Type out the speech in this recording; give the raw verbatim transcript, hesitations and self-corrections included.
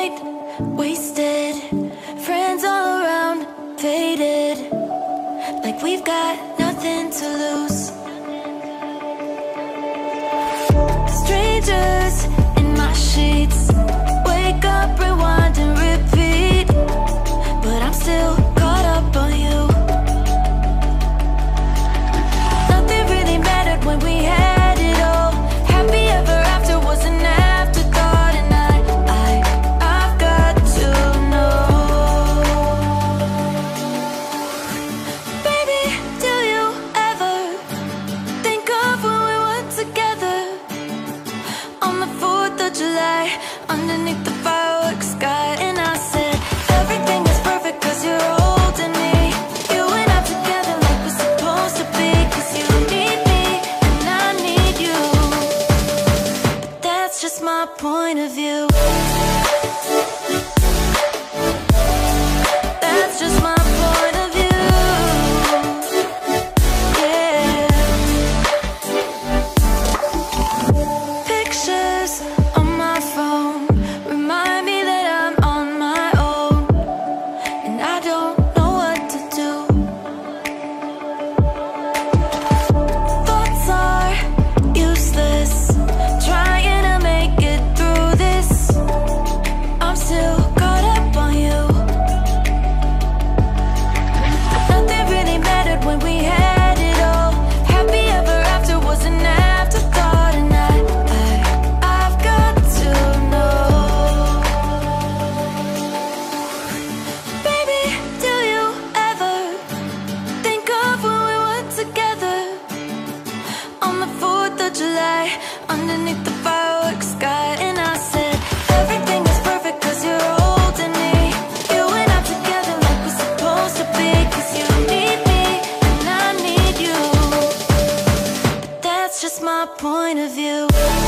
night, wasted, friends all around, faded, like we've got nothing to lose. Strangers in my sheets, wake up, rewind and repeat, but I'm still caught up on you. Nothing really mattered when we had it all. Happy ever after was an afterthought, and I, I, I've got to know. Baby, do you ever think of when we were together on the fourth of July, underneath the fireworks sky? And I said, everything is perfect cause you're holding me. You and I together like we're supposed to be, cause you need me and I need you. But that's just my point of view. That's just my point of view. Yeah. Pictures on my phone remind me that I'm on my own, and I don't know what to do. Thoughts are useless, trying to make it through this. I'm still caught up on you. Nothing really mattered when we had it all. Happy ever after was an afterthought, and I, I, I've got to know. Baby, do you ever think of when we were together on the fourth of July, underneath the fireworks sky? And I said, everything is perfect cause you're holding me. You and I together like we're supposed to be, cause you need me and I need you. But that's just my point of view.